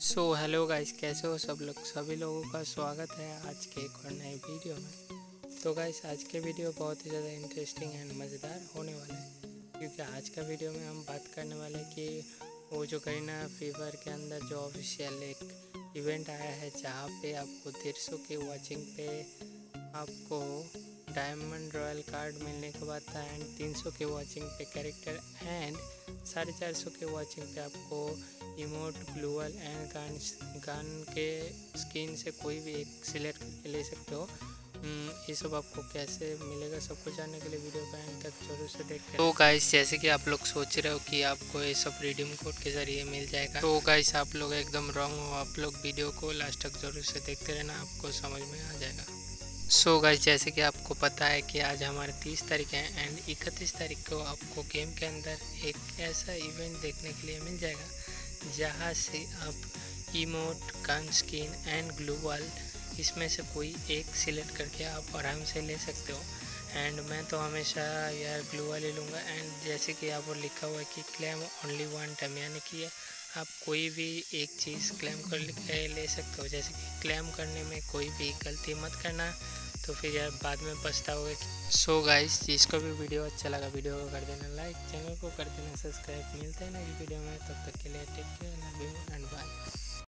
Hello guys, कैसे हो सब लोग। सभी लोगों का स्वागत है आज के एक और नए वीडियो में। तो गाइस, आज के वीडियो बहुत ही ज़्यादा इंटरेस्टिंग एंड मज़ेदार होने वाला है, क्योंकि आज का वीडियो में हम बात करने वाले हैं कि वो जो करीना फ्री फायर के अंदर जो ऑफिशियल एक इवेंट आया है, जहाँ पे आपको 150 के वॉचिंग पे आपको डायमंड रॉयल कार्ड मिलने के बाद था, एंड 300 के वॉचिंग पे कैरेक्टर, एंड 450 के वॉचिंग पे आपको इमोट, ग्लूवल एंड गन के स्किन से कोई भी एक सिलेक्ट करके ले सकते हो। ये सब आपको कैसे मिलेगा, सब कुछ जानने के लिए वीडियो का एंड तक जरूर से देखते हैं। तो गाइस, जैसे कि आप लोग सोच रहे हो कि आपको ये सब रिडीम कोड के ज़रिए मिल जाएगा, तो गाइस आप लोग एकदम रॉन्ग हो। आप लोग वीडियो को लास्ट तक जरूर से देखते रहना, आपको समझ में आ जाएगा। गाइस, जैसे कि आपको पता है कि आज हमारे 30 तारीख है एंड 31 तारीख को आपको गेम के अंदर एक ऐसा इवेंट देखने के लिए मिल जाएगा, जहां से आप emote, gun skin and gloo wall इसमें से कोई एक सिलेक्ट करके आप आराम से ले सकते हो। एंड मैं तो हमेशा यार ग्लू वॉल ही लूँगा। एंड जैसे कि यहाँ पर लिखा हुआ है कि क्लेम ओनली वन टाइम, यानी कि आप कोई भी एक चीज़ क्लेम कर ले सकते हो। जैसे कि क्लेम करने में कोई भी गलती मत करना, तो फिर यार बाद में पछताओगे। गाइस, जिसको भी वीडियो अच्छा लगा वीडियो को कर देना लाइक, चैनल को कर देना सब्सक्राइब। मिलते हैं नेक्स्ट वीडियो में, तब तक के लिए take care, love you and bye.